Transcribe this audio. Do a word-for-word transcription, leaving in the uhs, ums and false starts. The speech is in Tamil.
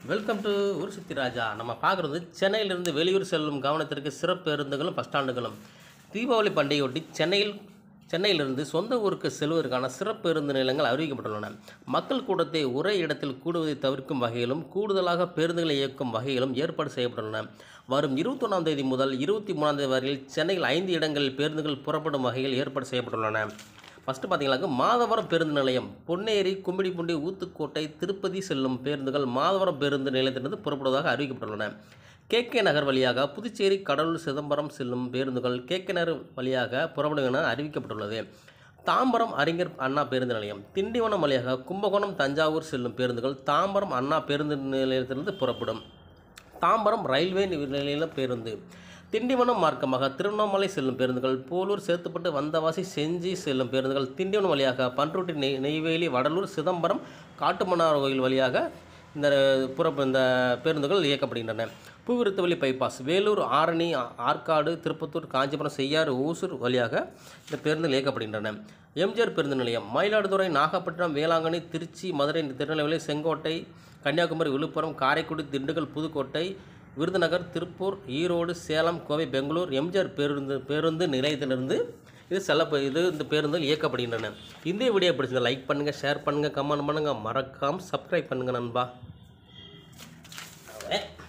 வெல்கம் டு ஊர் சுத்தி ராஜா. நம்ம பார்க்குறது சென்னையிலிருந்து வெளியூர் செல்லும் கவனத்திற்கு சிறப்பு பேருந்துகளும் பஸ் ஸ்டாண்டுகளும். தீபாவளி பண்டிகையொட்டி சென்னையில் சென்னையிலிருந்து சொந்த ஊருக்கு செல்வதற்கான சிறப்பு பேருந்து நிலையங்கள் அறிவிக்கப்பட்டுள்ளன. மக்கள் கூட்டத்தை ஒரே இடத்தில் கூடுவதை தவிர்க்கும் வகையிலும் கூடுதலாக பேருந்துகளை இயக்கும் வகையிலும் ஏற்பாடு செய்யப்பட்டுள்ளன. வரும் இருபத்தி ஒன்றாம் தேதி முதல் இருபத்தி மூணாம் தேதி வரையில் சென்னையில் ஐந்து இடங்களில் பேருந்துகள் புறப்படும் வகையில் ஏற்பாடு செய்யப்பட்டுள்ளன. ஃபஸ்ட்டு பார்த்தீங்கன்னாக்க மாதவரம் பேருந்து நிலையம், பொன்னேரி, கும்மிடிப்பூண்டி, ஊத்துக்கோட்டை, திருப்பதி செல்லும் பேருந்துகள் மாதவரம் பேருந்து நிலையத்திலிருந்து புறப்படுவதாக அறிவிக்கப்பட்டுள்ளன. கே கே நகர் வழியாக புதுச்சேரி, கடலூர், சிதம்பரம் செல்லும் பேருந்துகள் கே கே நகர் வழியாக புறப்படும் என அறிவிக்கப்பட்டுள்ளது. தாம்பரம் அறிஞர் அண்ணா பேருந்து நிலையம், திண்டிவனம் வழியாக கும்பகோணம், தஞ்சாவூர் செல்லும் பேருந்துகள் தாம்பரம் அண்ணா பேருந்து நிலையத்திலிருந்து புறப்படும். தாம்பரம் ரயில்வே நிலைய பேருந்து, திண்டிவனம் மார்க்கமாக திருவண்ணாமலை செல்லும் பேருந்துகள், போலூர், சேத்துப்பட்டு, வந்தவாசி, செஞ்சி செல்லும் பேருந்துகள் திண்டிவனம் வழியாக பன்ருட்டி, நெய் நெய்வேலி, வடலூர், சிதம்பரம், காட்டுமன்னார் கோயில் வழியாக இந்த புறப்பு இந்த பேருந்துகள் இயக்கப்படுகின்றன. பூவிருத்தவழி பைபாஸ், வேலூர், ஆரணி, ஆற்காடு, திருப்பத்தூர், காஞ்சிபுரம், செய்யாறு, ஓசூர் வழியாக இந்த பேருந்துகள் இயக்கப்படுகின்றன. எம்ஜிஆர் பேருந்து நிலையம், மயிலாடுதுறை, நாகப்பட்டினம், வேளாங்கண்ணி, திருச்சி, மதுரை, திருநெல்வேலி, செங்கோட்டை, கன்னியாகுமரி, விழுப்புரம், காரைக்குடி, திண்டுக்கல், புதுக்கோட்டை, விருதுநகர், திருப்பூர், ஈரோடு, சேலம், கோவை, பெங்களூர் எம்ஜிஆர் பேருந்து பேருந்து நிலையத்திலிருந்து இது செல்ல இது இந்த பேருந்துகள் இயக்கப்படுகின்றன. இந்த வீடியோ பிடிச்சிருந்தா லைக் பண்ணுங்கள், ஷேர் பண்ணுங்கள், கமெண்ட் பண்ணுங்கள், மறக்காமல் சப்ஸ்கிரைப் பண்ணுங்கள் நண்பா.